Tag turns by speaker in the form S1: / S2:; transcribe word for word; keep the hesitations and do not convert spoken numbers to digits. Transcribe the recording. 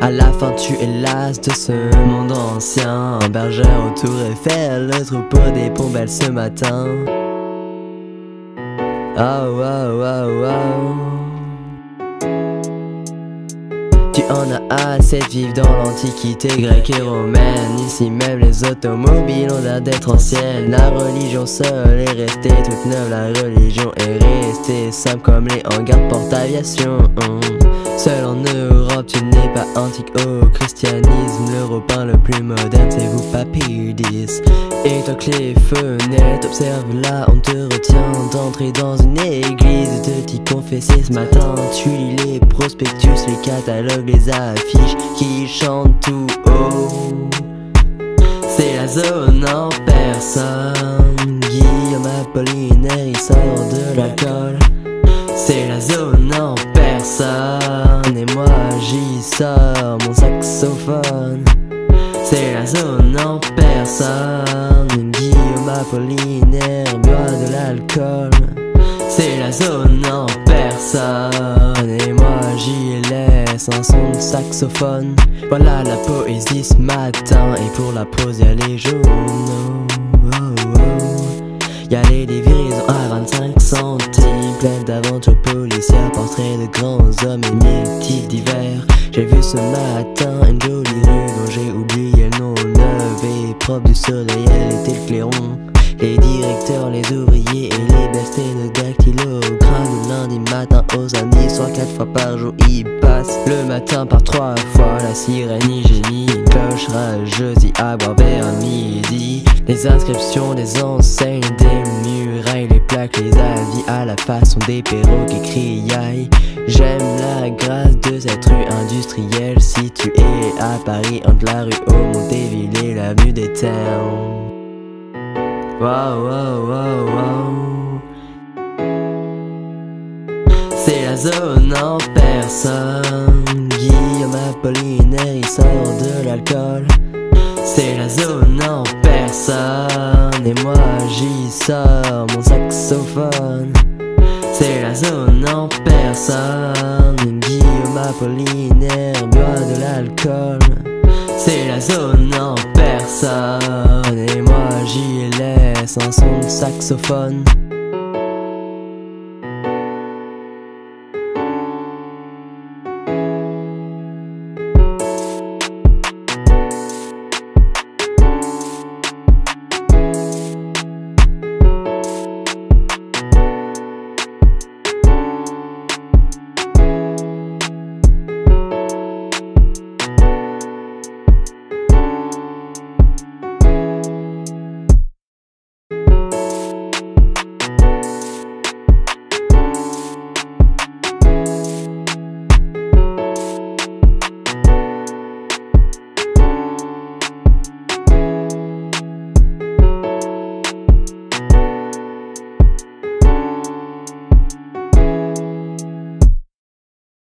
S1: À la fin tu es las de ce monde ancien. Un bergère au Tour Eiffel, le troupeau des pombelles ce matin. Oh wow wow wow. Tu en as assez de vivre dans l'antiquité grecque et romaine. Ici même les automobiles ont l'air d'être anciennes. La religion seule est restée toute neuve. La religion est restée simple comme les hangars de porte-aviation. Seul en Europe tu n'es pas antique au christianisme. L'européen le plus moderne c'est vous Papidis. Et toi que les fenêtres observent là, on te retient d'entrer dans une église et de t'y confesser ce matin. Tu lis les prospectus, les catalogues, les affiches qui chantent tout haut. C'est la zone en personne. Guillaume Apollinaire il sort de l'alcool. C'est la zone en personne. Et moi j'y sors mon saxophone. C'est la zone en personne. Guillaume Apollinaire boit de l'alcool. C'est la zone en personne. Et moi j'y laisse un son de saxophone. Voilà la poésie ce matin. Et pour la prose y'a les journaux. Oh, oh. Y'a les livraisons à vingt-cinq centimes, pleines d'aventures policières, portraits de grands hommes et mille titres divers. J'ai vu ce matin une jolie rue dont j'ai oublié le nom. Levé, propre du soleil, elle était le clairon. Les directeurs, les ouvriers et les belles sténodactylogrammes. Le lundi matin au samedi soir, quatre fois par jour ils passent. Le matin par trois fois, la sirène y gémit. Une cloche rageuse y aboie vers midi. Les inscriptions, des enseignes, des murailles, les plaques, les avis à la façon des perroquets criaillent. J'aime la grâce de cette rue industrielle située à Paris entre la rue Montéville et l'avenue des Ternes. Wow, wow, wow, wow. C'est la zone en personne. Guillaume Apollinaire il sort de l'alcool. C'est la zone en personne. Et moi j'y sors mon saxophone. C'est la zone en personne. Guillaume Apollinaire boit de l'alcool. C'est la zone en personne. Et moi j'y laisse un son de saxophone.